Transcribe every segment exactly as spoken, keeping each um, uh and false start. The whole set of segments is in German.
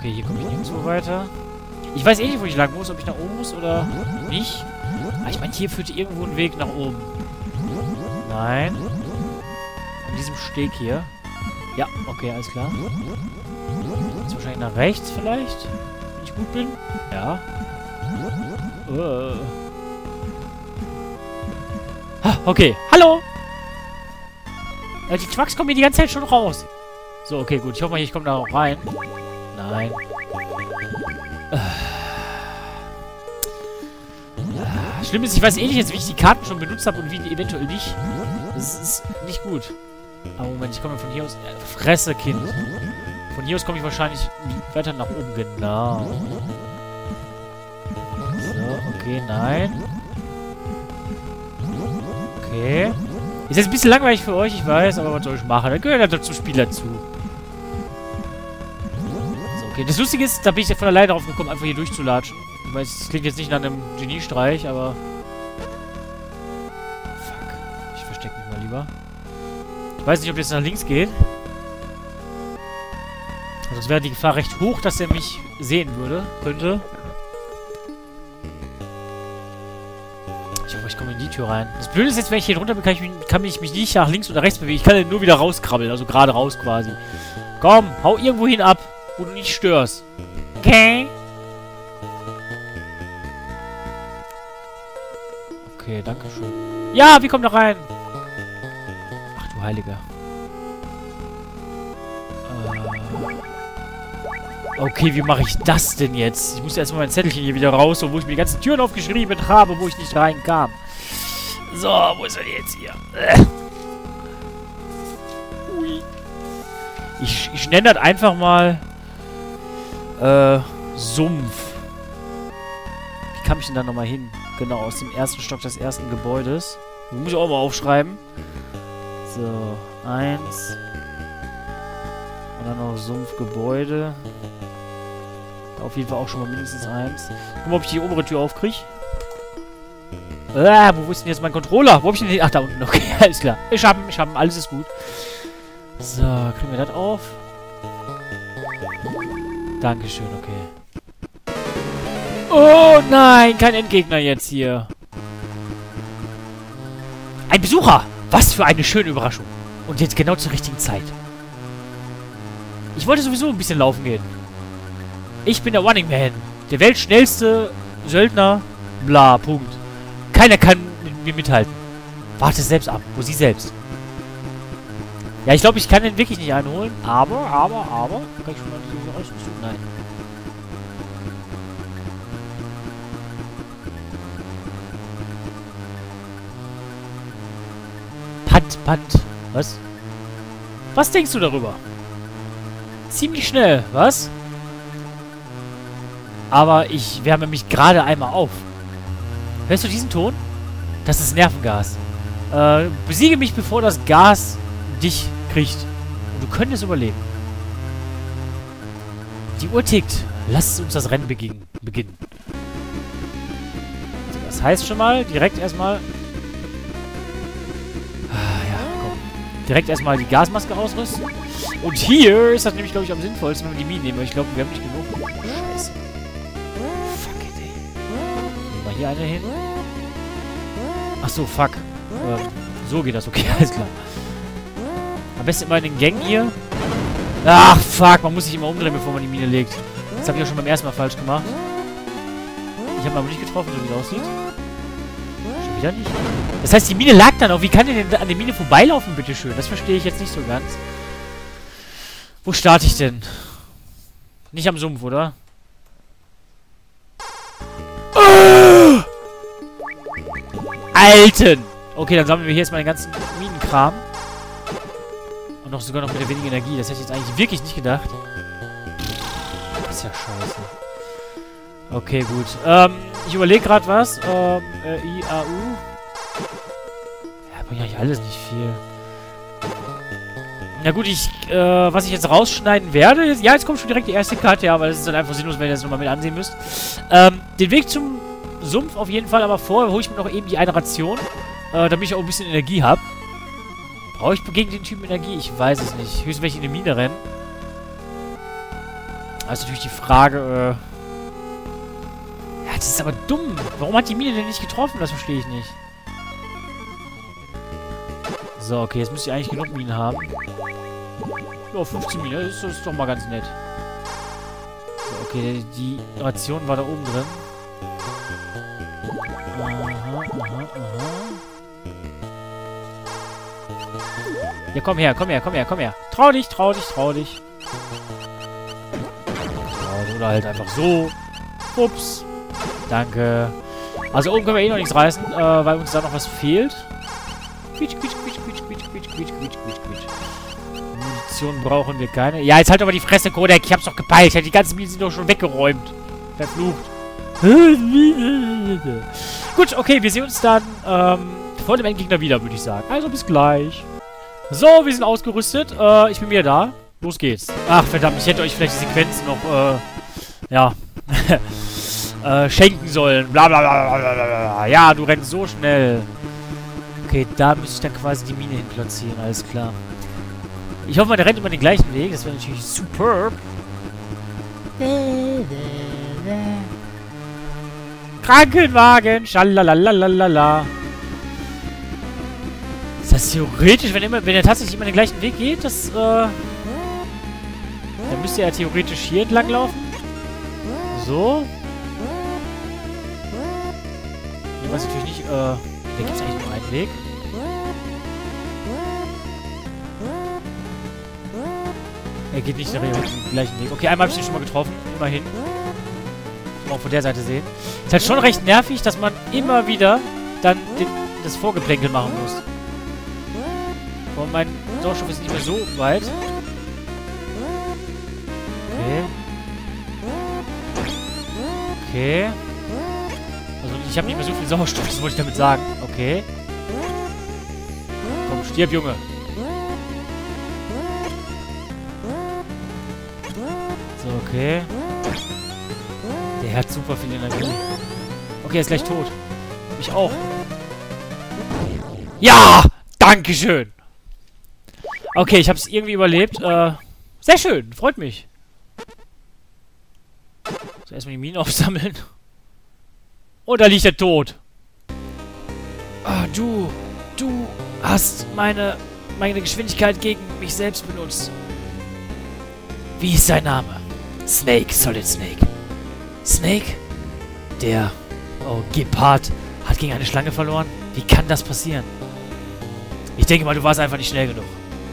Okay, hier komme ich nirgendwo weiter. Ich weiß eh nicht, wo ich lang muss, ob ich nach oben muss oder nicht. Aber ich meine, hier führt irgendwo ein Weg nach oben. Nein. An diesem Steg hier. Ja, okay, alles klar. Jetzt wahrscheinlich nach rechts vielleicht. Wenn ich gut bin. Ja. Uh. Ah, okay. Hallo! Ja, die Trucks kommen hier die ganze Zeit schon raus. So, okay, gut. Ich hoffe mal, ich komme da auch rein. Nein. Uh. Schlimm ist, ich weiß eh nicht jetzt, wie ich die Karten schon benutzt habe und wie die eventuell nicht. Das ist nicht gut. Aber Moment, ich komme von hier aus... Äh, Fresse, Kind. Von hier aus komme ich wahrscheinlich weiter nach oben. Genau. So, okay, nein. Okay. Ist jetzt ein bisschen langweilig für euch, ich weiß, aber was soll ich machen? Da gehört ja zum Spiel dazu. So, okay. Das Lustige ist, da bin ich ja von alleine drauf gekommen, einfach hier durchzulatschen. Ich weiß, das klingt jetzt nicht nach einem Geniestreich, aber... Fuck. Ich verstecke mich mal lieber. Ich weiß nicht, ob das nach links geht. Sonst wäre die Gefahr recht hoch, dass er mich sehen würde. Könnte. Ich hoffe, ich komme in die Tür rein. Das Blöde ist jetzt, wenn ich hier drunter bin, kann ich, mich, kann ich mich nicht nach links oder rechts bewegen. Ich kann ja nur wieder rauskrabbeln. Also gerade raus quasi. Komm, hau irgendwo hin ab, wo du nicht störst. Okay. Okay, danke schön. Ja, wir kommen da rein. Ach du Heiliger. Äh. Okay, wie mache ich das denn jetzt? Ich muss erstmal mein Zettelchen hier wieder raus, wo ich mir die ganzen Türen aufgeschrieben habe, wo ich nicht reinkam. So, wo ist er jetzt hier? Äh. Ui. Ich, ich nenne das einfach mal äh, Sumpf. Wie kam ich denn da nochmal hin? Genau, aus dem ersten Stock des ersten Gebäudes. Das muss ich auch mal aufschreiben. So, eins. Und dann noch Sumpfgebäude. Auf jeden Fall auch schon mal mindestens eins. Guck mal, ob ich die obere Tür aufkriege. Ah, wo ist denn jetzt mein Controller? Wo hab ich denn den? Ach, da unten. Okay, alles klar. Ich hab ihn, ich hab ihn. Alles ist gut. So, kriegen wir das auf. Dankeschön, okay. Oh nein, kein Endgegner jetzt hier. Ein Besucher! Was für eine schöne Überraschung. Und jetzt genau zur richtigen Zeit. Ich wollte sowieso ein bisschen laufen gehen. Ich bin der Running Man. Der weltschnellste Söldner. Bla, Punkt. Keiner kann mit mir mithalten. Warte selbst ab. Wo sie selbst. Ja, ich glaube, ich kann den wirklich nicht einholen. Aber, aber, aber. Kann ich schon mal diese Ausrüstung? Nein. Pant, Pant. Was? Was denkst du darüber? Ziemlich schnell, was? Aber ich wärme mich gerade einmal auf. Hörst du diesen Ton? Das ist Nervengas. Äh, besiege mich, bevor das Gas dich kriegt. Und du könntest überleben. Die Uhr tickt. Lass uns das Rennen beginnen. beginnen. So, das heißt schon mal, direkt erstmal... Direkt erstmal die Gasmaske ausrüsten. Und hier ist das nämlich, glaube ich, am sinnvollsten, wenn wir die Minen nehmen. Weil ich glaube, wir haben nicht genug. Scheiße. Fuck it, ey. Nehmen wir hier eine hin. Ach so, fuck. Ähm, so geht das. Okay, alles klar. Am besten immer in den Gängen hier. Ach, fuck. Man muss sich immer umdrehen, bevor man die Mine legt. Das habe ich auch schon beim ersten Mal falsch gemacht. Ich habe aber nicht getroffen, so wie es aussieht. Schon wieder nicht. Das heißt, die Mine lag dann auch. Wie kann der denn an der Mine vorbeilaufen, bitteschön? Das verstehe ich jetzt nicht so ganz. Wo starte ich denn? Nicht am Sumpf, oder? Oh! Alten! Okay, dann sammeln wir hier jetzt mal den ganzen Minenkram. Und noch sogar noch mit der wenigen Energie. Das hätte ich jetzt eigentlich wirklich nicht gedacht. Das ist ja scheiße. Okay, gut. Ähm, ich überlege gerade was. Ähm, äh, I, A, U. Ja, bringt eigentlich alles nicht viel. Na gut, ich, äh, was ich jetzt rausschneiden werde, ist, ja, jetzt kommt schon direkt die erste Karte, ja, weil das ist dann einfach sinnlos, wenn ihr das nochmal mit ansehen müsst. Ähm, den Weg zum Sumpf auf jeden Fall, aber vorher hole ich mir noch eben die eine Ration, äh, damit ich auch ein bisschen Energie habe. Brauche ich gegen den Typen Energie? Ich weiß es nicht. Höchstens, wenn ich in die Mine renne. Das ist natürlich die Frage, äh... Ja, das ist aber dumm. Warum hat die Mine denn nicht getroffen? Das verstehe ich nicht. So, okay, jetzt müsste ich eigentlich genug Minen haben. Ja, fünfzehn Minen, das ist, das ist doch mal ganz nett. So, okay, die Ration war da oben drin. Aha, aha, aha. Ja, komm her, komm her, komm her, komm her. Trau dich, trau dich, trau dich. Ja, oder halt einfach so. Ups. Danke. Also oben können wir eh noch nichts reißen, äh, weil uns da noch was fehlt. Quietsch, quietsch, quietsch, quietsch, quietsch, quietsch, quietsch, quietsch, quietsch, quietsch. Munition brauchen wir keine. Ja, jetzt halt aber die Fresse, Kodak. Ich hab's doch gepeilt. Die ganzen Minen sind doch schon weggeräumt. Verflucht. Gut, okay, wir sehen uns dann ähm, vor dem Endgegner wieder, würde ich sagen. Also bis gleich. So, wir sind ausgerüstet. Äh, ich bin wieder da. Los geht's. Ach, verdammt, ich hätte euch vielleicht die Sequenz noch, äh, ja, äh, schenken sollen. Bla bla bla bla bla bla. Ja, du rennst so schnell. Okay, da müsste ich dann quasi die Mine hin platzieren, alles klar. Ich hoffe, der rennt immer den gleichen Weg. Das wäre natürlich superb. Krankenwagen, schalalalalala. Ist das theoretisch, wenn, immer, wenn er tatsächlich immer den gleichen Weg geht, das, äh... dann müsste er theoretisch hier entlang laufen. So. Hier weiß natürlich nicht, äh... da gibt es eigentlich nur einen Weg. Er geht nicht den gleichen Weg. Okay, einmal habe ich ihn schon mal getroffen. Immerhin. Kann man auch von der Seite sehen. Ist halt schon recht nervig, dass man immer wieder dann den, das Vorgeplänkel machen muss. Aber mein Sauerstoff ist nicht mehr so weit. Okay. Okay. Also ich habe nicht mehr so viel Sauerstoff, das wollte ich damit sagen. Okay. Komm, stirb, Junge. So, okay. Der hat super viel Energie. Okay, er ist gleich tot. Ich auch. Ja! Dankeschön! Okay, ich habe es irgendwie überlebt. Äh, sehr schön, freut mich. So, erstmal die Minen aufsammeln. Und da liegt er tot. Ah, du, du hast meine, meine Geschwindigkeit gegen mich selbst benutzt. Wie ist sein Name? Snake, Solid Snake. Snake? Der, oh, Gepard hat gegen eine Schlange verloren? Wie kann das passieren? Ich denke mal, du warst einfach nicht schnell genug.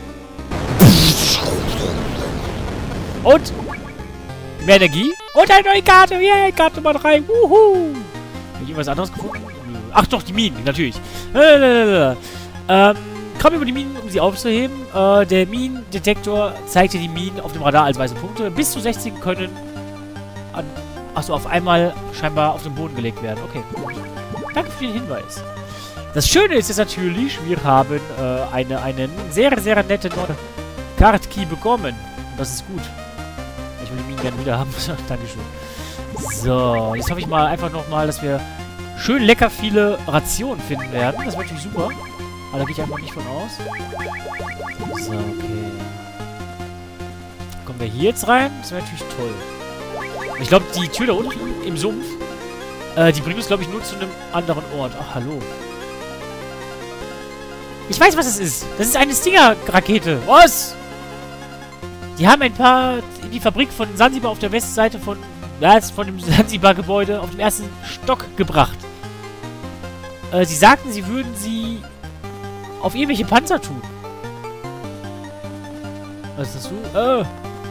Und? Mehr Energie? Und eine neue Karte! Yeah, Karte Nummer drei! Wuhu! Habe ich irgendwas anderes gefunden? Ach doch, die Minen, natürlich. Ähm, komm über die Minen, um sie aufzuheben. Äh, der Minendetektor zeigt dir die Minen auf dem Radar als weiße Punkte. Bis zu sechzehn können an, achso, auf einmal scheinbar auf den Boden gelegt werden. Okay, gut. Danke für den Hinweis. Das Schöne ist jetzt natürlich, wir haben äh, eine, einen sehr, sehr netten Card Key bekommen. Und das ist gut. Ich will die Minen gerne wieder haben. Dankeschön. So, jetzt hoffe ich mal einfach nochmal, dass wir schön lecker viele Rationen finden werden. Das wäre natürlich super. Aber da gehe ich einfach nicht von aus. So, okay. Kommen wir hier jetzt rein? Das wäre natürlich toll. Ich glaube, die Tür da unten im Sumpf, äh, die bringt uns, glaube ich, nur zu einem anderen Ort. Ach, hallo. Ich weiß, was es ist. Das ist eine Stinger-Rakete. Was? Die haben ein paar in die Fabrik von Sansibar auf der Westseite von, ja, von dem Sansibar-Gebäude auf dem ersten Stock gebracht. Äh, sie sagten, sie würden sie auf irgendwelche Panzer tun. Was ist das so? Äh.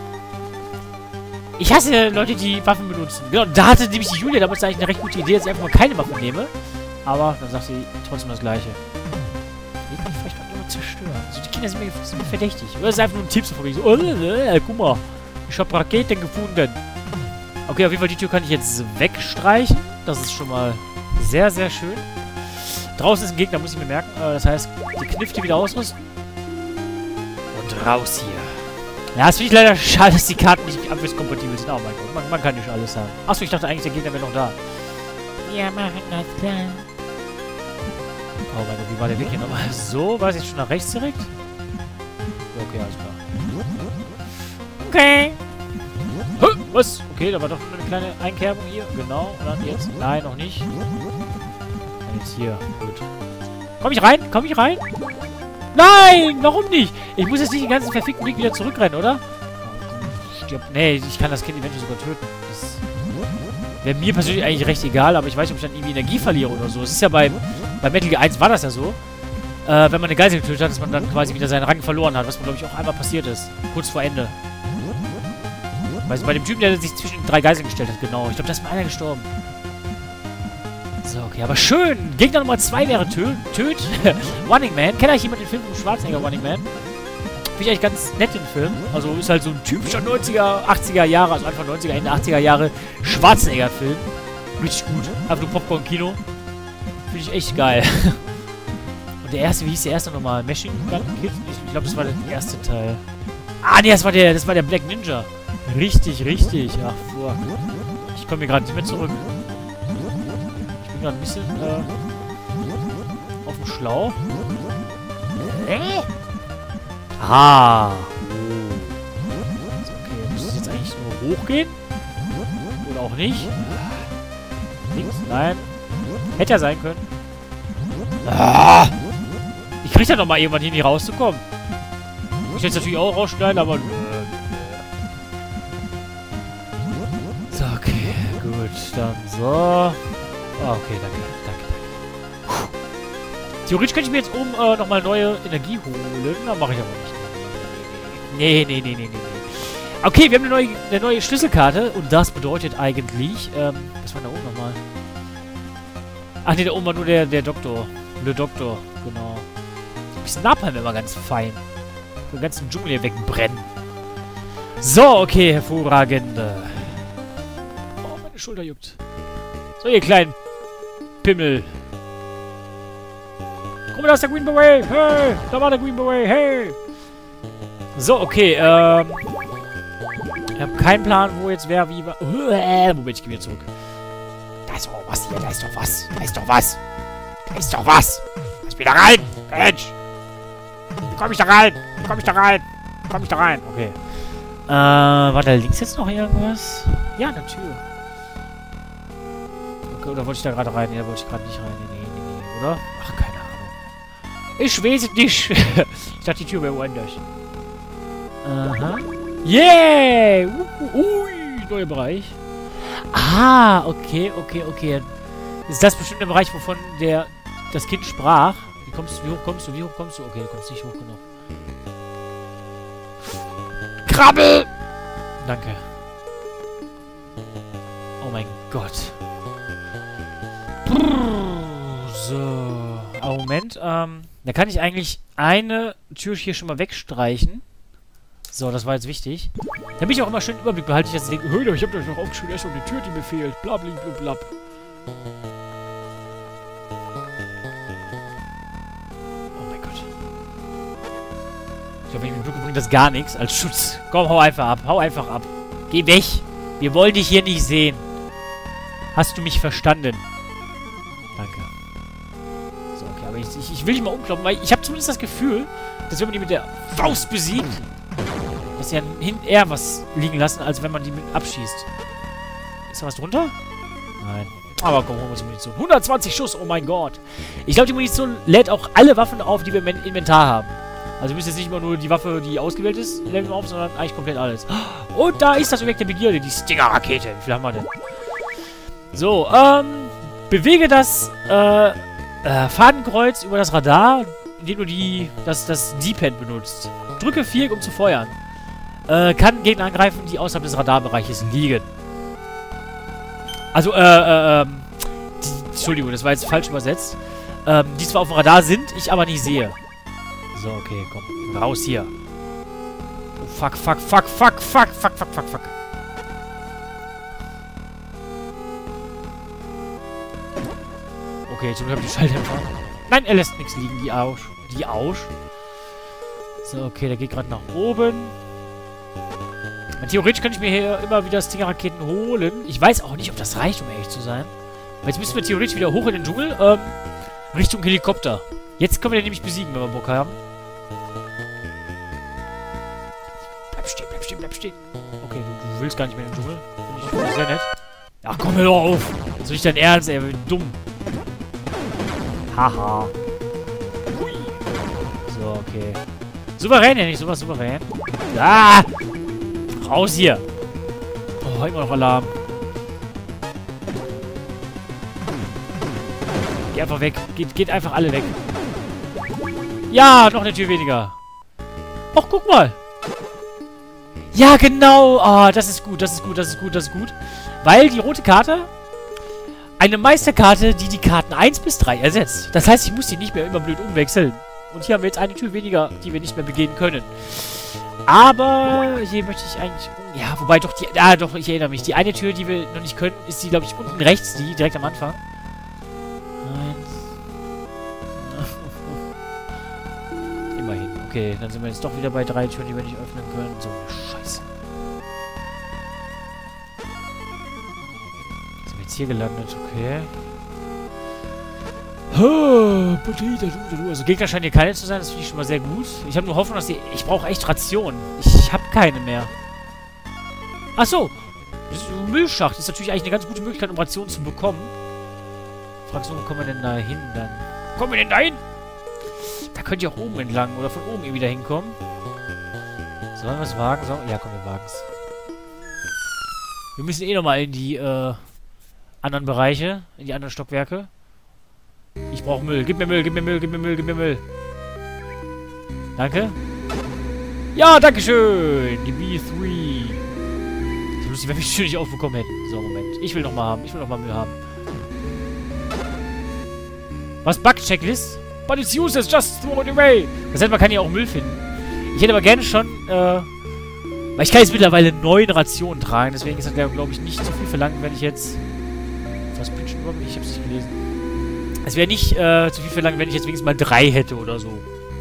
Ich hasse Leute, die Waffen benutzen. Genau, da hatte nämlich die Julia damals eigentlich eine recht gute Idee, dass ich einfach mal keine Waffen nehme. Aber dann sagt sie trotzdem das Gleiche. Die kann ich vielleicht auch immer zerstören. Also die Kinder sind mir, sind mir verdächtig. Oder ist einfach nur ein Tipp so von mir. So, oh, äh, guck mal. Ich habe Raketen gefunden. Okay, auf jeden Fall die Tür kann ich jetzt wegstreichen. Das ist schon mal sehr, sehr schön. Draußen ist ein Gegner, muss ich mir merken. Äh, das heißt, die Knifte wieder ausrüsten. Und raus hier. Ja, es finde ich leider schade, dass die Karten nicht abwärtskompatibel sind. Oh mein Gott, man, man kann nicht alles haben. Achso, ich dachte eigentlich, der Gegner wäre noch da. Ja, machen das klar. Oh mein Gott, wie war der Weg hier nochmal? So, war es jetzt schon nach rechts direkt? Okay, alles klar. Okay. Was? Okay, da war doch eine kleine Einkerbung hier. Genau. Und dann jetzt. Nein, noch nicht. Und jetzt hier. Gut. Komm ich rein? Komm ich rein? Nein! Warum nicht? Ich muss jetzt nicht den ganzen verfickten Weg wieder zurückrennen, oder? Stirb. Nee, ich kann das Kind eventuell sogar töten. Das wäre mir persönlich eigentlich recht egal, aber ich weiß nicht, ob ich dann irgendwie Energie verliere oder so. Es ist ja bei, bei Metal Gear eins war das ja so. Äh, wenn man eine Geisel getötet hat, dass man dann quasi wieder seinen Rang verloren hat, was mir, glaube ich, auch einmal passiert ist. Kurz vor Ende. Weißt du, bei dem Typen, der sich zwischen drei Geiseln gestellt hat, genau. Ich glaube, da ist mal einer gestorben. So, okay, aber schön. Gegner Nummer zwei wäre Töt. Töt. Running Man. Kennt euch jemand den Film von Schwarzenegger, Running Man? Finde ich eigentlich ganz nett, den Film. Also ist halt so ein typischer neunziger, achtziger Jahre, also Anfang neunziger, Ende achtziger Jahre Schwarzenegger-Film. Richtig gut. Einfach nur Popcorn-Kino. Finde ich echt geil. Und der erste, wie hieß der erste nochmal? Machine Gun Kid? Ich glaube, das war der erste Teil. Ah, nee, das war der, das war der Black Ninja. Richtig, richtig. Ach, fuck. Ich komme hier gerade nicht mehr zurück. Ich bin gerade ein bisschen, äh, auf dem Schlauch. Hä? Ah. Oh. Okay, muss es jetzt eigentlich nur hochgehen? Oder auch nicht? Links? Nein. Hätte ja sein können. Ah. Ich krieg ja noch mal irgendwann hin, hier rauszukommen. Ich hätte es natürlich auch rausschneiden, aber... So, okay. Gut, dann so. Ah, okay, danke, danke, danke. Puh. Theoretisch könnte ich mir jetzt oben äh, nochmal neue Energie holen. Na, mache ich aber nicht. Nee, nee, nee, nee, nee, nee. Okay, wir haben eine neue, eine neue Schlüsselkarte. Und das bedeutet eigentlich... Ähm, was war da oben nochmal? Ach nee, da oben war nur der, der Doktor. Le Doktor, genau. Ein bisschen Napalm wäre immer ganz fein. Den ganzen Dschungel hier wegbrennen. So, okay, hervorragend. Oh, meine Schulter juckt. So, ihr kleinen Pimmel. Guck mal, da ist der Green Beret. Hey, da war der Green Beret. Hey. So, okay, ähm... ich habe keinen Plan, wo jetzt wer wie war. Uh, Moment, ich gehe wieder zurück. Da ist doch was hier, da ist doch was. Da ist doch was. Da ist doch was. Lass mich da rein. Mensch. Wie komm ich da rein? Wie komm ich da rein? Wie komm ich da rein? Okay. Äh, war da links jetzt noch irgendwas? Ja, eine Tür. Okay, oder wollte ich da gerade rein? Nee, da wollte ich gerade nicht rein. Nee, nee, nee, nee, oder? Ach, keine Ahnung. Ich weiß es nicht. Ich dachte, die Tür wäre woanders. Aha. Yeah! Uh, uh, ui, neuer Bereich. Ah, okay, okay, okay. Ist das bestimmt der Bereich, wovon der das Kind sprach? Wie kommst du? Wie hoch kommst du? Wie hoch kommst du? Okay, du kommst nicht hoch genug. Krabbel! Danke. Oh mein Gott. So. Aber Moment, ähm, da kann ich eigentlich eine Tür hier schon mal wegstreichen. So, das war jetzt wichtig. Damit ich auch immer schön den Überblick behalte, ich jetzt denke, hör, ich hab euch noch aufgeschrieben, erst um die Tür, die mir fehlt. Blablabla. Oh mein Gott. Ich glaube, wenn ich mich wirklich bringt das gar nichts als Schutz. Komm, hau einfach ab. Hau einfach ab. Geh weg. Wir wollen dich hier nicht sehen. Hast du mich verstanden? Danke. So, okay, aber ich, ich, ich will dich mal umkloppen, weil ich habe zumindest das Gefühl, dass wenn man die mit der Faust besiegt, dass sie hinten eher was liegen lassen, als wenn man die mit abschießt. Ist da was drunter? Nein. Aber komm, holen wir uns die Munition. hundertzwanzig Schuss, oh mein Gott. Ich glaube, die Munition lädt auch alle Waffen auf, die wir im Inventar haben. Also müsst jetzt nicht immer nur die Waffe, die ausgewählt ist, leveln auf, sondern eigentlich komplett alles. Und da ist das Objekt der Begierde, die Stinger-Rakete. Wie viel haben wir denn? So, ähm, bewege das, äh, äh, Fadenkreuz über das Radar, indem du die, das, das D-Pad benutzt. Drücke vier, um zu feuern. Äh, kann Gegner angreifen, die außerhalb des Radarbereiches liegen. Also, äh, äh, ähm, die, Entschuldigung, das war jetzt falsch übersetzt. Ähm, die zwar auf dem Radar sind, ich aber nicht sehe. So, okay, komm. Raus hier. Oh, fuck, fuck, fuck, fuck, fuck, fuck, fuck, fuck, fuck. Okay, zum Glück habe ich die Schalldämpfer. Nein, er lässt nichts liegen, die Ausch. Die Ausch. So, okay, der geht gerade nach oben. Und theoretisch könnte ich mir hier immer wieder Stinger-Raketen holen. Ich weiß auch nicht, ob das reicht, um ehrlich zu sein. Weil jetzt müssen wir theoretisch wieder hoch in den Dschungel, ähm, Richtung Helikopter. Jetzt können wir den nämlich besiegen, wenn wir Bock haben. Bleib stehen, bleib stehen, bleib stehen. Okay, du, du du willst gar nicht mehr in den Dschungel. Finde ich sehr nett. Ach, komm, hör doch auf. Das ist nicht dein Ernst, ey. Dumm. Haha. Hui. So, okay. Souverän, ja nicht sowas souverän. Ah! Raus hier. Oh, immer noch Alarm. Geh einfach weg. Geht, geht einfach alle weg. Ja, noch eine Tür weniger. Och, guck mal. Ja, genau. Ah, oh, das ist gut, das ist gut, das ist gut, das ist gut. Weil die rote Karte eine Meisterkarte, die die Karten eins bis drei ersetzt. Das heißt, ich muss die nicht mehr immer blöd umwechseln. Und hier haben wir jetzt eine Tür weniger, die wir nicht mehr begehen können. Aber hier möchte ich eigentlich... Ja, wobei doch die... Ah, doch, ich erinnere mich. Die eine Tür, die wir noch nicht können, ist die, glaube ich, unten rechts, die direkt am Anfang. Immerhin. Okay, dann sind wir jetzt doch wieder bei drei Türen, die wir nicht öffnen können. So, scheiße. Sind wir jetzt hier gelandet, okay. Also Gegner scheinen hier keine zu sein, das finde ich schon mal sehr gut. Ich habe nur Hoffnung, dass die... Ich brauche echt Rationen. Ich habe keine mehr. Ach so. Das ist ein Müllschacht. Das ist natürlich eigentlich eine ganz gute Möglichkeit, um Rationen zu bekommen. Fragst du, wo kommen wir denn da hin dann? Wo kommen wir denn da hin? Da könnt ihr auch oben entlang oder von oben irgendwie da hinkommen. Sollen wir es wagen? So, ja, komm, wir wagen es. Wir müssen eh nochmal in die äh, anderen Bereiche, in die anderen Stockwerke. Ich brauche Müll. Gib mir Müll, gib mir Müll, gib mir Müll, gib mir Müll. Danke. Ja, danke schön. Die B drei. So lustig, wenn wir die Tür nicht aufbekommen hätten. So, Moment. Ich will nochmal haben. Ich will nochmal Müll haben. Was? Bug-Checklist? But it's useless, just throw it away. Das heißt, man kann ja auch Müll finden. Ich hätte aber gerne schon, äh... weil ich kann jetzt mittlerweile neun Rationen tragen. Deswegen ist das, glaube ich, nicht zu viel verlangt, wenn ich jetzt... Was bin ich schon überhaupt? Ich hab's nicht gelesen. Es wäre nicht äh, zu viel verlangt, wenn ich jetzt wenigstens mal drei hätte oder so.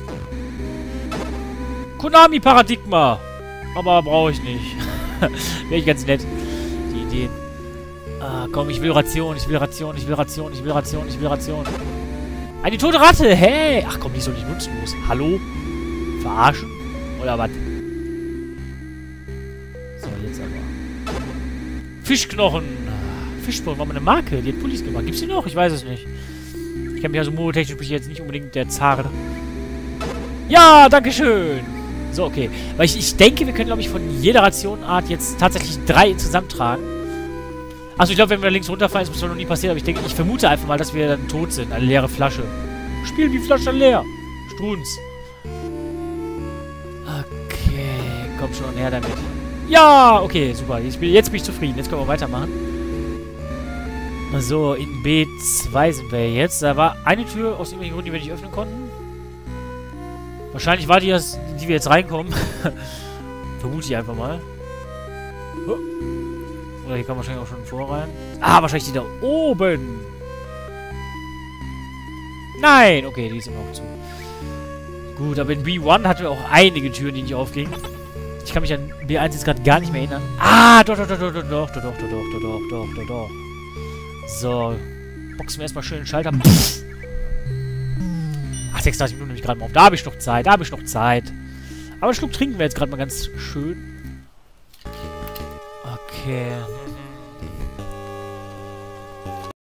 Konami-Paradigma. Aber brauche ich nicht. Wäre ich ganz nett. Die Ideen. Ah, komm, ich will Ration, ich will Ration, ich will Ration, ich will Ration, ich will Ration. Eine tote Ratte, hey! Ach komm, die ist doch nicht nutzlos. Hallo? Verarschen? Oder was? So, jetzt aber. Fischknochen. Fischknochen war mal eine Marke. Die hat Pullis gemacht. Gibt's die noch? Ich weiß es nicht. Ich kann mich also modetechnisch bin ich jetzt nicht unbedingt der Zar. Ja, dankeschön. So, okay. Weil ich, ich denke, wir können, glaube ich, von jeder Rationenart jetzt tatsächlich drei zusammentragen. Achso, ich glaube, wenn wir da links runterfallen, ist das noch nie passiert. Aber ich denke, ich vermute einfach mal, dass wir dann tot sind. Eine leere Flasche. Spielen die Flasche leer. Strunz. Okay, komm schon, her damit. Ja, okay, super. Jetzt bin, jetzt bin ich zufrieden. Jetzt können wir weitermachen. So, in B zwei sind wir jetzt. Da war eine Tür aus irgendwelchen Gründen, die wir nicht öffnen konnten. Wahrscheinlich war die, das, die wir jetzt reinkommen. Vermute ich einfach mal. Oh. Oder hier kann man wahrscheinlich auch schon vor rein. Ah, wahrscheinlich die da oben. Nein! Okay, die ist immer noch zu. Gut, aber in B eins hatten wir auch einige Türen, die nicht aufgingen. Ich kann mich an B eins jetzt gerade gar nicht mehr erinnern. Ah, doch, doch, doch, doch, doch, doch, doch, doch, doch, doch, doch, doch, doch, doch. So. Boxen wir erstmal schön den Schalter. Pff. Ach, sechsunddreißig Minuten nehme ich gerade mal auf. Da habe ich noch Zeit, da habe ich noch Zeit. Aber einen Schluck trinken wir jetzt gerade mal ganz schön. Okay.